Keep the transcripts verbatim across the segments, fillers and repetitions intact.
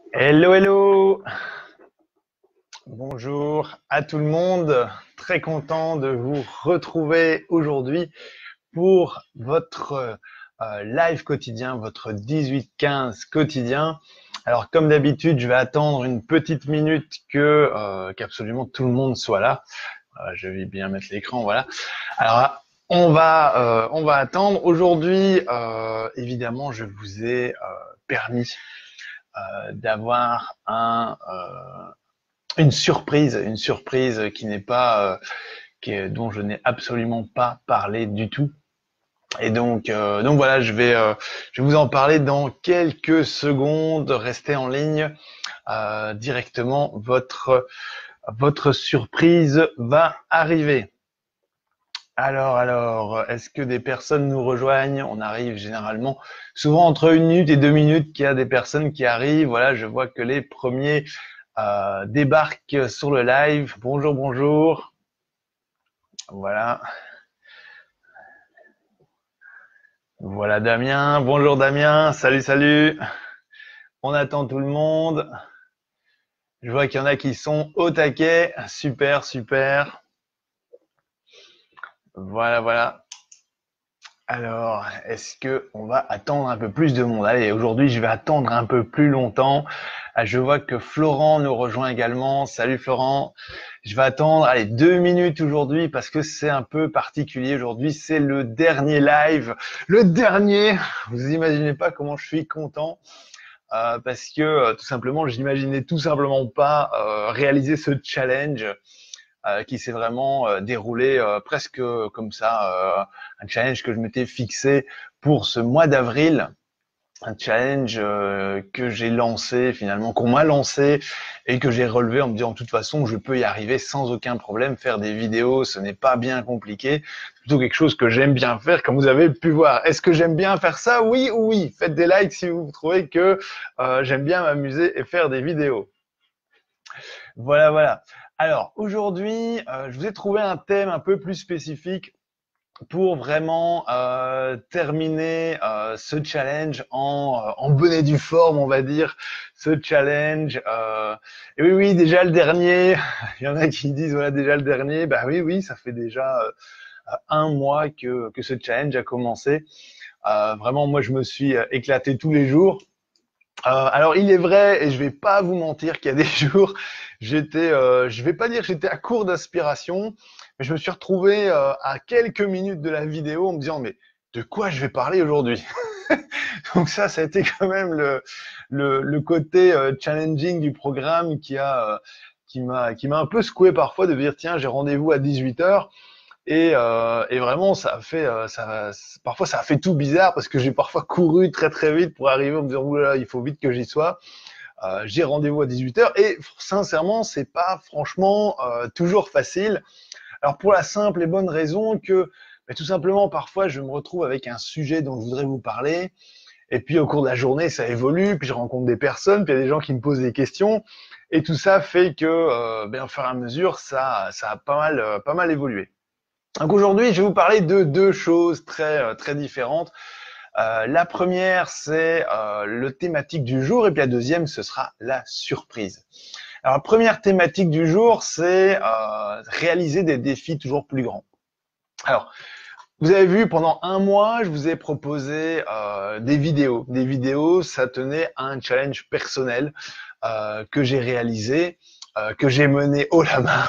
Hello, hello! Bonjour à tout le monde. Très content de vous retrouver aujourd'hui pour votre euh, live quotidien, votre dix-huit quinze quotidien. Alors, comme d'habitude, je vais attendre une petite minute que euh, qu'absolument tout le monde soit là. Euh, je vais bien mettre l'écran, voilà. Alors, on va euh, on va attendre. Aujourd'hui, euh, évidemment, je vous ai euh, permis euh, d'avoir un euh, une surprise, une surprise qui n'est pas, euh, qui est, dont je n'ai absolument pas parlé du tout. Et donc, euh, donc voilà, je vais, euh, je vais vous en parler dans quelques secondes. Restez en ligne. Euh, directement, votre, votre surprise va arriver. Alors, alors, est-ce que des personnes nous rejoignent? On arrive généralement, souvent entre une minute et deux minutes, qu'il y a des personnes qui arrivent. Voilà, je vois que les premiers euh, débarquent sur le live. Bonjour, bonjour. Voilà, voilà Damien. Bonjour Damien. Salut, salut. On attend tout le monde. Je vois qu'il y en a qui sont au taquet. Super, super. Voilà, voilà. Alors, est-ce que on va attendre un peu plus de monde? Allez, aujourd'hui, je vais attendre un peu plus longtemps. Ah, je vois que Florent nous rejoint également. Salut Florent. Je vais attendre, allez, deux minutes aujourd'hui parce que c'est un peu particulier aujourd'hui. C'est le dernier live, le dernier. Vous imaginez pas comment je suis content. Euh, parce que euh, tout simplement, je n'imaginais tout simplement pas euh, réaliser ce challenge euh, qui s'est vraiment euh, déroulé euh, presque comme ça, euh, un challenge que je m'étais fixé pour ce mois d'avril, un challenge euh, que j'ai lancé finalement, qu'on m'a lancé et que j'ai relevé en me disant de toute façon je peux y arriver sans aucun problème, faire des vidéos ce n'est pas bien compliqué, c'est plutôt quelque chose que j'aime bien faire comme vous avez pu voir. Est-ce que j'aime bien faire ça? Oui ou oui, faites des likes si vous trouvez que euh, j'aime bien m'amuser et faire des vidéos. Voilà, voilà. Alors aujourd'hui, euh, je vous ai trouvé un thème un peu plus spécifique pour vraiment euh, terminer euh, ce challenge en, euh, en bonne et due forme, on va dire, ce challenge. Euh, et oui, oui, déjà le dernier, il y en a qui disent, voilà, déjà le dernier, bah oui, oui, ça fait déjà euh, un mois que, que ce challenge a commencé. Euh, vraiment, moi, je me suis euh, éclaté tous les jours. Euh, alors il est vrai, et je vais pas vous mentir, qu'il y a des jours, j'étais, euh, je vais pas dire que j'étais à court d'inspiration, mais je me suis retrouvé euh, à quelques minutes de la vidéo en me disant mais de quoi je vais parler aujourd'hui? Donc ça, ça a été quand même le le, le côté euh, challenging du programme qui a euh, qui m'a qui m'a un peu secoué parfois de dire tiens j'ai rendez-vous à dix-huit heures. Et, euh, et vraiment, ça a fait, euh, ça, parfois, ça a fait tout bizarre parce que j'ai parfois couru très très vite pour arriver en me disant oulala, il faut vite que j'y sois. Euh, j'ai rendez-vous à dix-huit heures et sincèrement, c'est pas franchement euh, toujours facile. Alors pour la simple et bonne raison que, bah, tout simplement, parfois, je me retrouve avec un sujet dont je voudrais vous parler. Et puis au cours de la journée, ça évolue. Puis je rencontre des personnes, puis il y a des gens qui me posent des questions. Et tout ça fait que, euh, ben, au fur et à mesure, ça, ça a pas mal, euh, pas mal évolué. Donc aujourd'hui, je vais vous parler de deux choses très euh, très différentes. Euh, la première, c'est euh, le thématique du jour, et puis la deuxième, ce sera la surprise. Alors la première thématique du jour, c'est euh, réaliser des défis toujours plus grands. Alors, vous avez vu, pendant un mois, je vous ai proposé euh, des vidéos. Des vidéos, ça tenait à un challenge personnel euh, que j'ai réalisé, euh, que j'ai mené haut la main.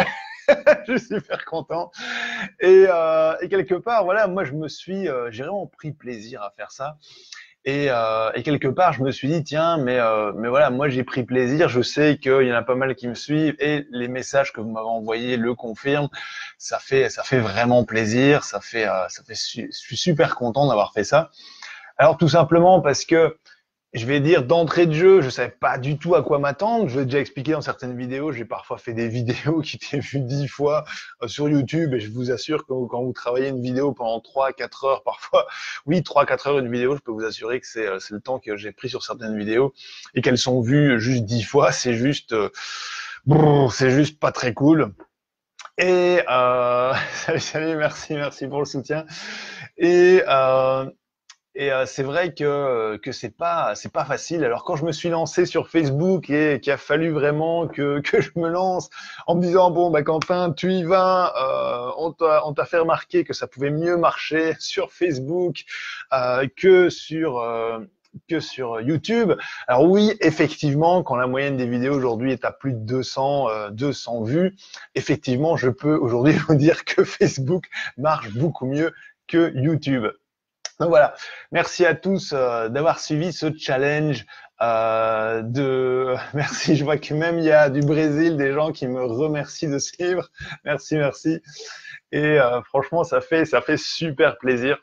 Je suis super content. Et, euh, et quelque part, voilà, moi je me suis, euh, j'ai vraiment pris plaisir à faire ça. Et, euh, et quelque part, je me suis dit, tiens, mais, euh, mais voilà, moi j'ai pris plaisir. Je sais qu'il y en a pas mal qui me suivent et les messages que vous m'avez envoyés le confirment. Ça fait, ça fait vraiment plaisir. Ça fait, euh, ça fait, je suis super content d'avoir fait ça. Alors tout simplement parce que je vais dire d'entrée de jeu, je savais pas du tout à quoi m'attendre. Je l'ai déjà expliqué dans certaines vidéos. J'ai parfois fait des vidéos qui étaient vues dix fois euh, sur YouTube et je vous assure que quand vous travaillez une vidéo pendant trois, quatre heures, parfois, oui, trois, quatre heures une vidéo, je peux vous assurer que c'est, euh, c'est le temps que j'ai pris sur certaines vidéos et qu'elles sont vues juste dix fois. C'est juste, euh, brrr, c'est juste pas très cool. Et euh, salut, salut, merci, merci pour le soutien. Et euh, Et euh, c'est vrai que que c'est pas c'est pas facile. Alors quand je me suis lancé sur Facebook et qu'il a fallu vraiment que que je me lance en me disant bon bah Quentin tu y vas, euh, on t'a on t'a fait remarquer que ça pouvait mieux marcher sur Facebook euh, que sur euh, que sur YouTube. Alors oui, effectivement, quand la moyenne des vidéos aujourd'hui est à plus de deux cents, euh, deux cents vues, effectivement, je peux aujourd'hui vous dire que Facebook marche beaucoup mieux que YouTube. Donc voilà, merci à tous euh, d'avoir suivi ce challenge. Euh, de merci, je vois que même il y a du Brésil des gens qui me remercient de suivre. Merci, merci. Et euh, franchement, ça fait ça fait super plaisir.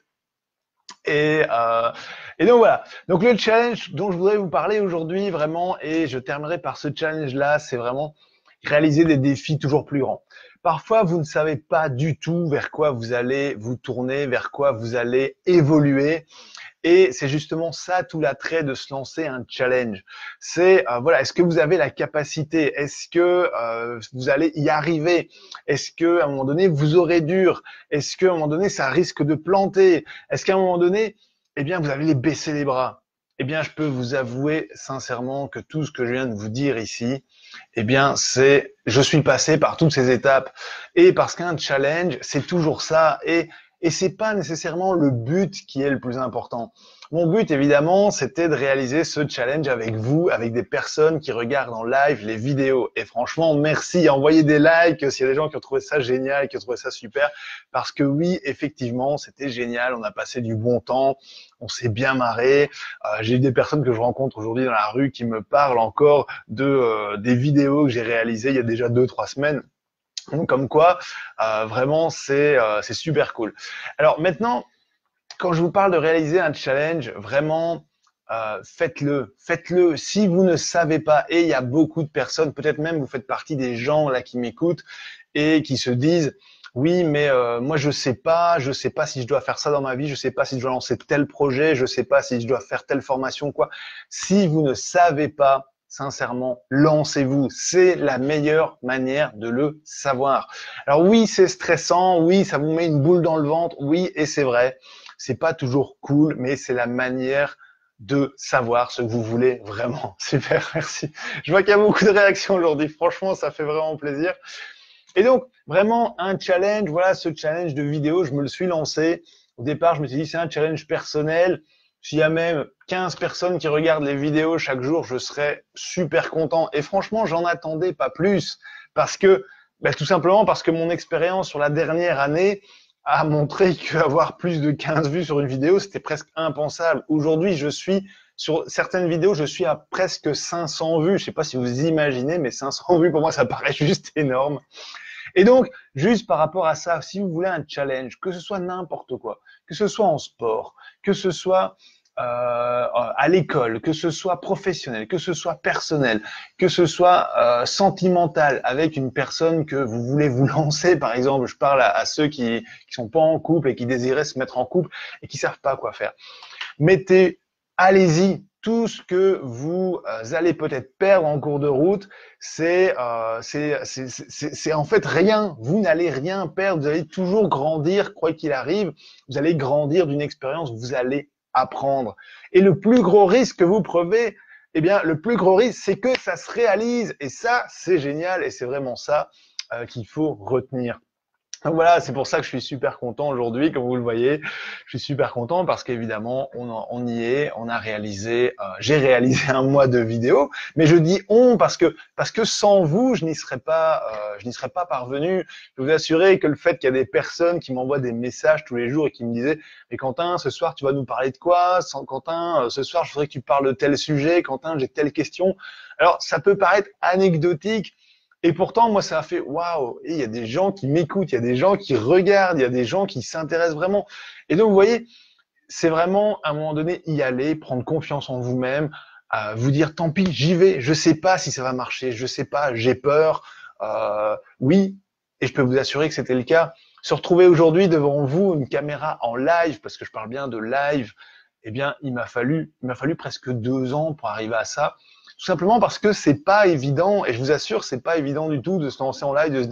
Et, euh, et donc voilà. Donc le challenge dont je voudrais vous parler aujourd'hui vraiment, et je terminerai par ce challenge-là, c'est vraiment réaliser des défis toujours plus grands. Parfois, vous ne savez pas du tout vers quoi vous allez vous tourner, vers quoi vous allez évoluer. Et c'est justement ça tout l'attrait de se lancer un challenge. C'est euh, voilà, est-ce que vous avez la capacité? Est-ce que euh, vous allez y arriver? Est-ce que à un moment donné vous aurez dur? Est-ce qu'à un moment donné ça risque de planter? Est-ce qu'à un moment donné, eh bien vous allez baisser les bras? Eh bien, je peux vous avouer sincèrement que tout ce que je viens de vous dire ici, eh bien, c'est, je suis passé par toutes ces étapes. Et parce qu'un challenge, c'est toujours ça. Et, et c'est pas nécessairement le but qui est le plus important. Mon but, évidemment, c'était de réaliser ce challenge avec vous, avec des personnes qui regardent en live les vidéos. Et franchement, merci. Envoyez des likes s'il y a des gens qui ont trouvé ça génial, qui ont trouvé ça super. Parce que oui, effectivement, c'était génial. On a passé du bon temps. On s'est bien marré. Euh, j'ai eu des personnes que je rencontre aujourd'hui dans la rue qui me parlent encore de euh, des vidéos que j'ai réalisées il y a déjà deux, trois semaines. Donc, comme quoi, euh, vraiment, c'est euh, c'est super cool. Alors maintenant, quand je vous parle de réaliser un challenge, vraiment, euh, faites-le, faites-le. Si vous ne savez pas, et il y a beaucoup de personnes, peut-être même vous faites partie des gens là qui m'écoutent et qui se disent, oui, mais euh, moi je sais pas, je sais pas si je dois faire ça dans ma vie, je sais pas si je dois lancer tel projet, je sais pas si je dois faire telle formation, quoi. Si vous ne savez pas, sincèrement, lancez-vous. C'est la meilleure manière de le savoir. Alors oui, c'est stressant, oui, ça vous met une boule dans le ventre, oui, et c'est vrai. C'est pas toujours cool, mais c'est la manière de savoir ce que vous voulez vraiment. Super, merci. Je vois qu'il y a beaucoup de réactions aujourd'hui. Franchement, ça fait vraiment plaisir. Et donc, vraiment, un challenge, voilà, ce challenge de vidéo, je me le suis lancé. Au départ, je me suis dit, c'est un challenge personnel. S'il y a même quinze personnes qui regardent les vidéos chaque jour, je serais super content. Et franchement, j'en attendais pas plus. Parce que, bah, tout simplement parce que mon expérience sur la dernière année a montré qu'avoir plus de quinze vues sur une vidéo, c'était presque impensable. Aujourd'hui, je suis, sur certaines vidéos, je suis à presque cinq cents vues. Je sais pas si vous imaginez, mais cinq cents vues, pour moi, ça paraît juste énorme. Et donc, juste par rapport à ça, si vous voulez un challenge, que ce soit n'importe quoi, que ce soit en sport, que ce soit euh, à l'école, que ce soit professionnel, que ce soit personnel, que ce soit euh, sentimental avec une personne que vous voulez vous lancer, par exemple, je parle à, à ceux qui qui sont pas en couple et qui désiraient se mettre en couple et qui savent pas quoi faire. Mettez, allez-y. Tout ce que vous euh, allez peut-être perdre en cours de route, c'est euh, c'est c'est c'est c'est en fait rien. Vous n'allez rien perdre. Vous allez toujours grandir, quoi qu'il arrive. Vous allez grandir d'une expérience. Vous allez apprendre. Et le plus gros risque que vous prenez, eh bien, le plus gros risque, c'est que ça se réalise. Et ça, c'est génial. Et c'est vraiment ça euh, qu'il faut retenir. Donc voilà, c'est pour ça que je suis super content aujourd'hui, comme vous le voyez. Je suis super content parce qu'évidemment, on, en- on y est, on a réalisé, euh, j'ai réalisé un mois de vidéos, mais je dis on parce que parce que sans vous, je n'y serais pas, euh, je n'y serais pas parvenu. Je peux vous assurer que le fait qu'il y a des personnes qui m'envoient des messages tous les jours et qui me disaient, mais Quentin, ce soir, tu vas nous parler de quoi? Sans Quentin, euh, ce soir, je voudrais que tu parles de tel sujet. Quentin, j'ai telle question. Alors, ça peut paraître anecdotique. Et pourtant, moi, ça a fait waouh! Et il y a des gens qui m'écoutent, il y a des gens qui regardent, il y a des gens qui s'intéressent vraiment. Et donc, vous voyez, c'est vraiment à un moment donné y aller, prendre confiance en vous-même, euh, vous dire tant pis, j'y vais. Je sais pas si ça va marcher, je sais pas, j'ai peur. Euh, oui, et je peux vous assurer que c'était le cas. Se retrouver aujourd'hui devant vous, une caméra en live, parce que je parle bien de live, eh bien, il m'a fallu, il m'a fallu presque deux ans pour arriver à ça. Tout simplement parce que c'est pas évident, et je vous assure, c'est pas évident du tout de se lancer en live, de se dire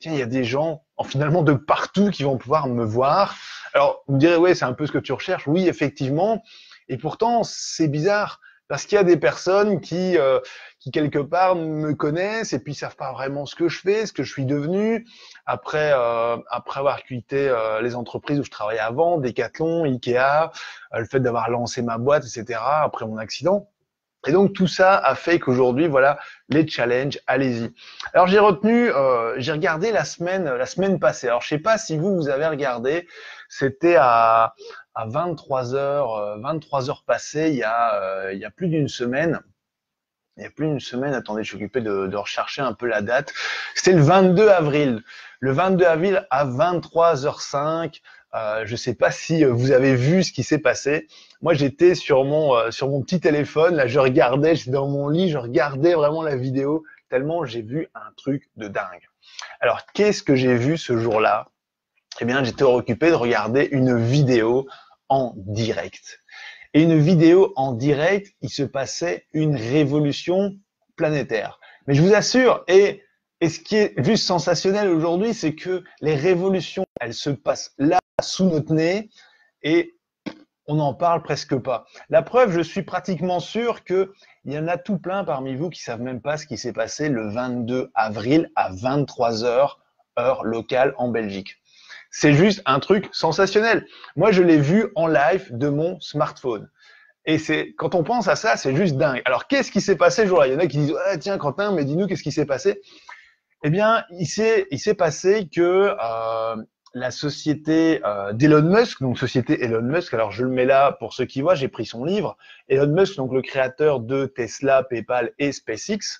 tiens, il y a des gens, en finalement, de partout qui vont pouvoir me voir. Alors, vous me direz, ouais, c'est un peu ce que tu recherches. Oui, effectivement. Et pourtant, c'est bizarre parce qu'il y a des personnes qui, euh, qui quelque part me connaissent et puis savent pas vraiment ce que je fais, ce que je suis devenu après euh, après avoir quitté euh, les entreprises où je travaillais avant, Decathlon, Ikea, euh, le fait d'avoir lancé ma boîte, et cetera. Après mon accident. Et donc tout ça a fait qu'aujourd'hui, voilà, les challenges, allez-y. Alors j'ai retenu, euh, j'ai regardé la semaine, la semaine passée. Alors je sais pas si vous vous avez regardé, c'était à à vingt-trois heures, euh, vingt-trois heures passées, il y a euh, il y a plus d'une semaine. Il y a plus d'une semaine. Attendez, je suis occupé de, de rechercher un peu la date. C'était le vingt-deux avril. Le vingt-deux avril à vingt-trois heures cinq. Euh, je sais pas si vous avez vu ce qui s'est passé. Moi, j'étais sur mon euh, sur mon petit téléphone. Là, je regardais, j'étais dans mon lit, je regardais vraiment la vidéo tellement j'ai vu un truc de dingue. Alors, qu'est-ce que j'ai vu ce jour-là? Eh bien, j'étais occupé de regarder une vidéo en direct. Et une vidéo en direct, il se passait une révolution planétaire. Mais je vous assure, et, et ce qui est juste sensationnel aujourd'hui, c'est que les révolutions, elles se passent là, sous notre nez, et on n'en parle presque pas. La preuve, je suis pratiquement sûr qu'il y en a tout plein parmi vous qui savent même pas ce qui s'est passé le vingt-deux avril à vingt-trois heures, heure locale en Belgique. C'est juste un truc sensationnel. Moi, je l'ai vu en live de mon smartphone. Et c'est quand on pense à ça, c'est juste dingue. Alors, qu'est-ce qui s'est passé ce jour-là? Il y en a qui disent ah, tiens, Quentin, mais dis-nous qu'est-ce qui s'est passé? Eh bien, il s'est il s'est passé que euh, la société euh, d'Elon Musk, donc société Elon Musk, alors je le mets là pour ceux qui voient, j'ai pris son livre. Elon Musk, donc le créateur de Tesla, PayPal et SpaceX,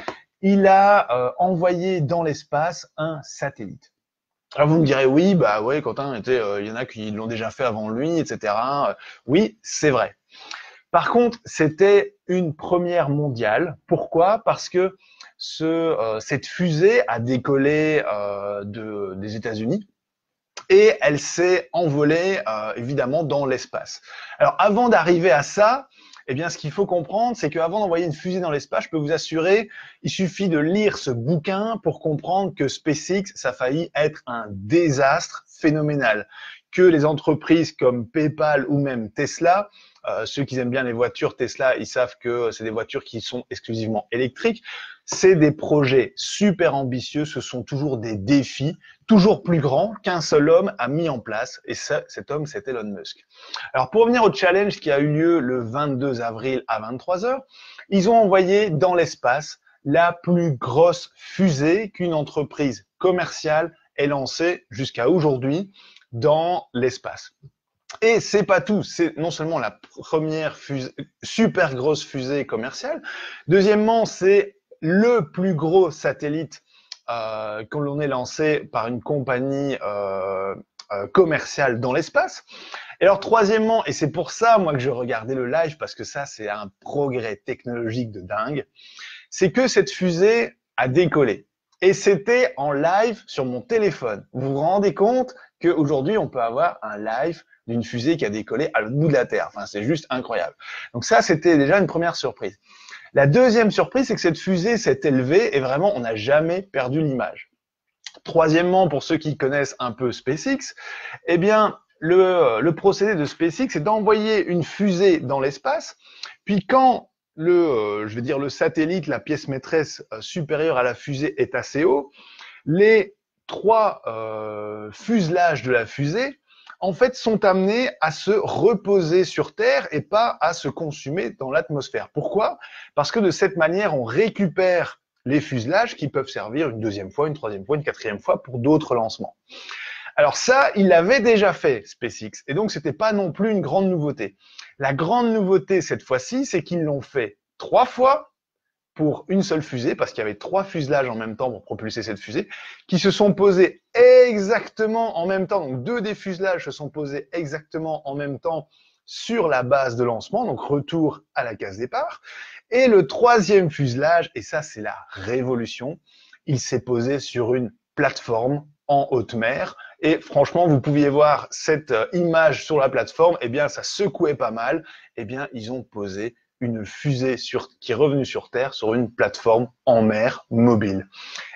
il a euh, envoyé dans l'espace un satellite. Alors vous me direz oui, bah ouais, Quentin, était, euh, il y en a qui l'ont déjà fait avant lui, et cetera. Oui, c'est vrai. Par contre, c'était une première mondiale. Pourquoi? Parce que ce, euh, cette fusée a décollé euh, de, des États-Unis et elle s'est envolée euh, évidemment dans l'espace. Alors avant d'arriver à ça, eh bien, ce qu'il faut comprendre, c'est qu'avant d'envoyer une fusée dans l'espace, je peux vous assurer, il suffit de lire ce bouquin pour comprendre que SpaceX, ça a failli être un désastre phénoménal. Que les entreprises comme PayPal ou même Tesla, euh, ceux qui aiment bien les voitures Tesla, ils savent que c'est des voitures qui sont exclusivement électriques. C'est des projets super ambitieux, ce sont toujours des défis, toujours plus grands qu'un seul homme a mis en place. Et ça, cet homme, c'est Elon Musk. Alors, pour revenir au challenge qui a eu lieu le vingt-deux avril à vingt-trois heures, ils ont envoyé dans l'espace la plus grosse fusée qu'une entreprise commerciale ait lancée jusqu'à aujourd'hui dans l'espace. Et c'est pas tout, c'est non seulement la première fusée, super grosse fusée commerciale, deuxièmement, c'est le plus gros satellite euh, que l'on ait lancé par une compagnie euh, euh, commerciale dans l'espace. Et alors troisièmement, et c'est pour ça moi que je regardais le live, parce que ça c'est un progrès technologique de dingue, c'est que cette fusée a décollé. Et c'était en live sur mon téléphone. Vous vous rendez compte qu'aujourd'hui on peut avoir un live d'une fusée qui a décollé à l'autre bout de la Terre. Enfin, c'est juste incroyable. Donc ça, c'était déjà une première surprise. La deuxième surprise, c'est que cette fusée s'est élevée et vraiment, on n'a jamais perdu l'image. Troisièmement, pour ceux qui connaissent un peu SpaceX, eh bien, le, le procédé de SpaceX, c'est d'envoyer une fusée dans l'espace, puis quand le, euh, je veux dire, le satellite, la pièce maîtresse euh, supérieure à la fusée est assez haut, les trois euh, fuselages de la fusée en fait, sont amenés à se reposer sur Terre et pas à se consumer dans l'atmosphère. Pourquoi? Parce que de cette manière, on récupère les fuselages qui peuvent servir une deuxième fois, une troisième fois, une quatrième fois pour d'autres lancements. Alors ça, il l'avait déjà fait, SpaceX, et donc c'était pas non plus une grande nouveauté. La grande nouveauté cette fois-ci, c'est qu'ils l'ont fait trois fois pour une seule fusée, parce qu'il y avait trois fuselages en même temps pour propulser cette fusée, qui se sont posés exactement en même temps. Donc deux des fuselages se sont posés exactement en même temps sur la base de lancement, donc retour à la case départ. Et le troisième fuselage, et ça c'est la révolution, il s'est posé sur une plateforme en haute mer. Et franchement, vous pouviez voir cette image sur la plateforme, eh bien ça secouait pas mal. Eh bien ils ont posé une fusée sur, qui est revenue sur Terre sur une plateforme en mer mobile.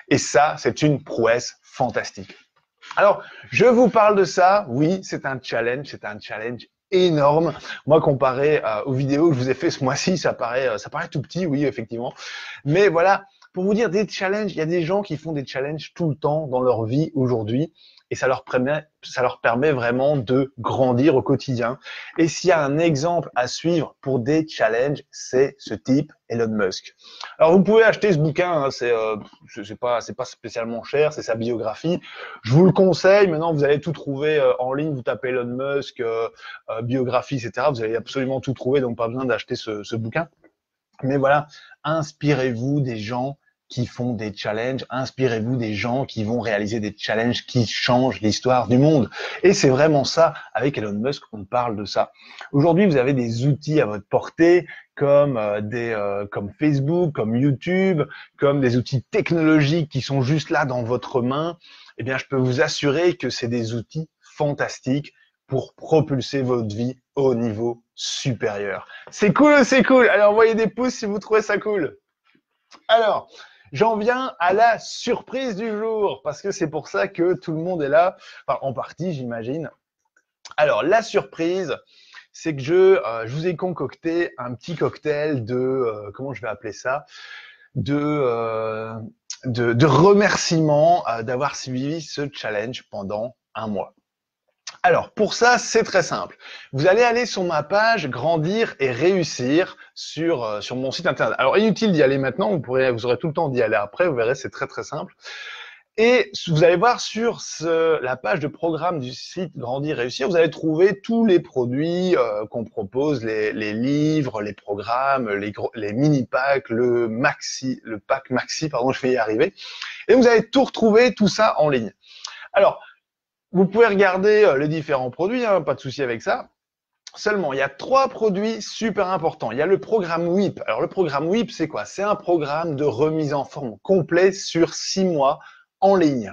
Et ça, c'est une prouesse fantastique. Alors, je vous parle de ça. Oui, c'est un challenge, c'est un challenge énorme. Moi, comparé euh, aux vidéos que je vous ai fait ce mois-ci, ça paraît, euh, ça paraît tout petit, oui, effectivement. Mais voilà, pour vous dire des challenges, il y a des gens qui font des challenges tout le temps dans leur vie aujourd'hui. Et ça leur permet, ça leur permet vraiment de grandir au quotidien. Et s'il y a un exemple à suivre pour des challenges, c'est ce type, Elon Musk. Alors vous pouvez acheter ce bouquin, hein, c'est, euh, c'est pas, c'est pas spécialement cher, c'est sa biographie. Je vous le conseille. Maintenant, vous allez tout trouver euh, en ligne. Vous tapez Elon Musk, euh, euh, biographie, et cetera. Vous allez absolument tout trouver, donc pas besoin d'acheter ce, ce bouquin. Mais voilà, inspirez-vous des gens qui font des challenges, inspirez-vous des gens qui vont réaliser des challenges qui changent l'histoire du monde. Et c'est vraiment ça, avec Elon Musk, on parle de ça. Aujourd'hui, vous avez des outils à votre portée, comme euh, des euh, comme Facebook, comme YouTube, comme des outils technologiques qui sont juste là dans votre main. Eh bien, je peux vous assurer que c'est des outils fantastiques pour propulser votre vie au niveau supérieur. C'est cool, c'est cool. Allez, envoyez des pouces si vous trouvez ça cool. Alors, j'en viens à la surprise du jour, parce que c'est pour ça que tout le monde est là, enfin, en partie, j'imagine. Alors, la surprise, c'est que je, euh, je vous ai concocté un petit cocktail de, euh, comment je vais appeler ça, de, euh, de, de remerciements euh, d'avoir suivi ce challenge pendant un mois. Alors, pour ça, c'est très simple. Vous allez aller sur ma page Grandir et réussir sur, euh, sur mon site internet. Alors, inutile d'y aller maintenant, vous pourrez, vous aurez tout le temps d'y aller après, vous verrez, c'est très très simple. Et vous allez voir sur ce, la page de programme du site Grandir et réussir, vous allez trouver tous les produits euh, qu'on propose, les, les livres, les programmes, les, les mini-packs, le maxi, le pack maxi, pardon, je vais y arriver. Et vous allez tout retrouver, tout ça en ligne. Alors, vous pouvez regarder les différents produits, hein, pas de souci avec ça. Seulement, il y a trois produits super importants. Il y a le programme W I P. Alors, le programme W I P, c'est quoi? C'est un programme de remise en forme complet sur six mois en ligne.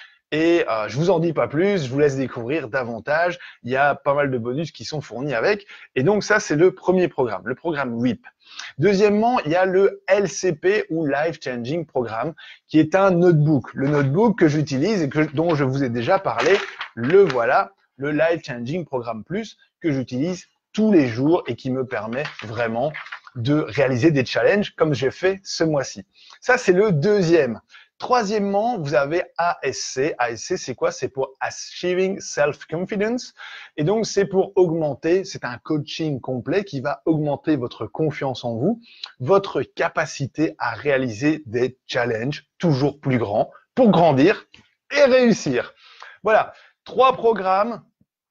Et euh, je vous en dis pas plus, je vous laisse découvrir davantage. Il y a pas mal de bonus qui sont fournis avec. Et donc, ça, c'est le premier programme, le programme W I P. Deuxièmement, il y a le L C P ou Life Changing Programme, qui est un notebook. Le notebook que j'utilise et que, dont je vous ai déjà parlé, le voilà, le Life Changing Programme Plus, que j'utilise tous les jours et qui me permet vraiment de réaliser des challenges comme j'ai fait ce mois-ci. Ça, c'est le deuxième. Troisièmement, vous avez A S C. A S C, c'est quoi? C'est pour Achieving Self-Confidence. Et donc, c'est pour augmenter, c'est un coaching complet qui va augmenter votre confiance en vous, votre capacité à réaliser des challenges toujours plus grands pour grandir et réussir. Voilà, trois programmes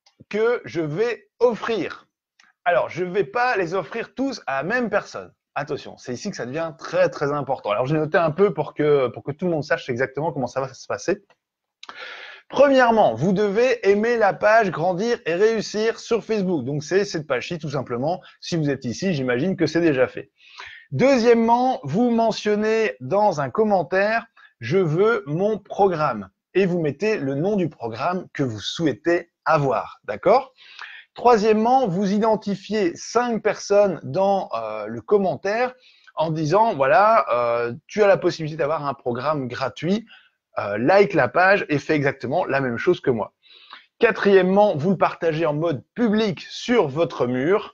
que je vais offrir. Alors, je ne vais pas les offrir tous à la même personne. Attention, c'est ici que ça devient très très important. Alors j'ai noté un peu pour que pour que tout le monde sache exactement comment ça va se passer. Premièrement, vous devez aimer la page Grandir et réussir sur Facebook. Donc c'est cette page-ci tout simplement. Si vous êtes ici, j'imagine que c'est déjà fait. Deuxièmement, vous mentionnez dans un commentaire « Je veux mon programme » et vous mettez le nom du programme que vous souhaitez avoir. D'accord ? Troisièmement, vous identifiez cinq personnes dans euh, le commentaire en disant, voilà, euh, tu as la possibilité d'avoir un programme gratuit, euh, like la page et fais exactement la même chose que moi. Quatrièmement, vous le partagez en mode public sur votre mur.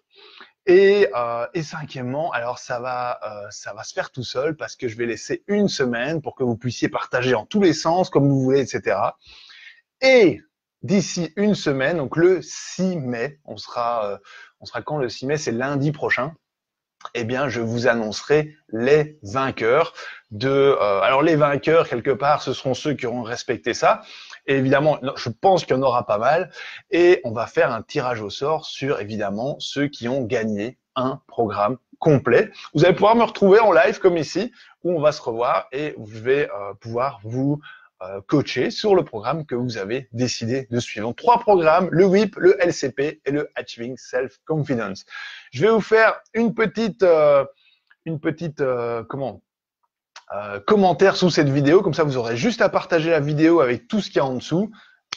Et, euh, et cinquièmement, alors ça va, euh, ça va se faire tout seul parce que je vais laisser une semaine pour que vous puissiez partager en tous les sens, comme vous voulez, et cetera. Et d'ici une semaine, donc le six mai, on sera, euh, on sera quand le six mai? C'est lundi prochain. Eh bien, je vous annoncerai les vainqueurs de. Euh, alors, les vainqueurs quelque part, ce seront ceux qui auront respecté ça. Et évidemment, je pense qu'il y en aura pas mal. Et on va faire un tirage au sort sur évidemment ceux qui ont gagné un programme complet. Vous allez pouvoir me retrouver en live comme ici, où on va se revoir et je vais euh, pouvoir vous Euh, coacher sur le programme que vous avez décidé de suivre. Donc, trois programmes, le W I P, le L C P et le Achieving Self-Confidence. Je vais vous faire une petite, euh, une petite, euh, comment, euh, commentaire sous cette vidéo. Comme ça, vous aurez juste à partager la vidéo avec tout ce qu'il y a en dessous.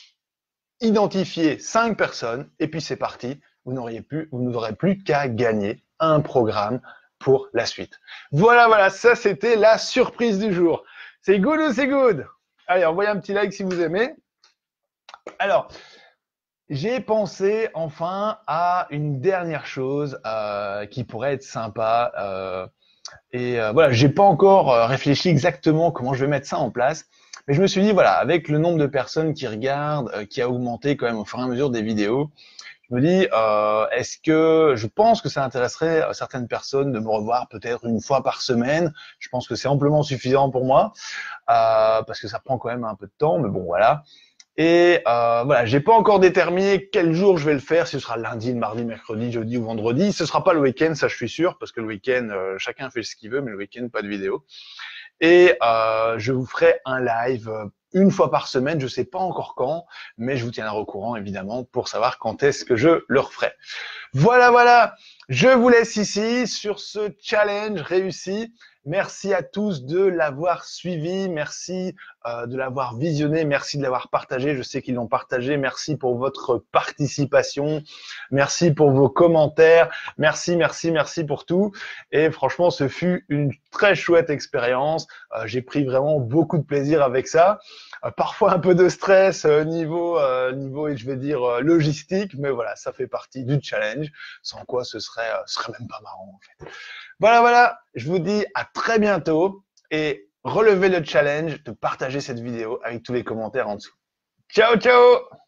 Identifier cinq personnes et puis c'est parti. Vous n'auriez plus, vous n'aurez plus qu'à gagner un programme pour la suite. Voilà, voilà, ça c'était la surprise du jour. C'est good ou c'est good? Allez, envoyez un petit like si vous aimez. Alors, j'ai pensé enfin à une dernière chose euh, qui pourrait être sympa. Euh, et euh, voilà, j'ai pas encore euh, réfléchi exactement comment je vais mettre ça en place. Mais je me suis dit, voilà, avec le nombre de personnes qui regardent, euh, qui a augmenté quand même au fur et à mesure des vidéos, je me dis, euh, est-ce que je pense que ça intéresserait euh, certaines personnes de me revoir peut-être une fois par semaine. Je pense que c'est amplement suffisant pour moi euh, parce que ça prend quand même un peu de temps, mais bon voilà. Et euh, voilà, j'ai pas encore déterminé quel jour je vais le faire, si ce sera lundi, mardi, mercredi, jeudi ou vendredi. Ce sera pas le week-end, ça je suis sûr, parce que le week-end, euh, chacun fait ce qu'il veut, mais le week-end, pas de vidéo. Et euh, je vous ferai un live euh, une fois par semaine, je sais pas encore quand, mais je vous tiendrai au courant évidemment pour savoir quand est-ce que je le referai. Voilà, voilà, je vous laisse ici sur ce challenge réussi. Merci à tous de l'avoir suivi, merci euh, de l'avoir visionné, merci de l'avoir partagé, je sais qu'ils l'ont partagé, merci pour votre participation, merci pour vos commentaires, merci, merci, merci pour tout. Et franchement, ce fut une très chouette expérience, euh, j'ai pris vraiment beaucoup de plaisir avec ça. Euh, parfois un peu de stress euh, niveau, euh, niveau, je vais dire, euh, logistique, mais voilà, ça fait partie du challenge, sans quoi ce serait, euh, ce serait même pas marrant en fait. Voilà, voilà, je vous dis à très bientôt et relevez le challenge de partager cette vidéo avec tous les commentaires en dessous. Ciao, ciao!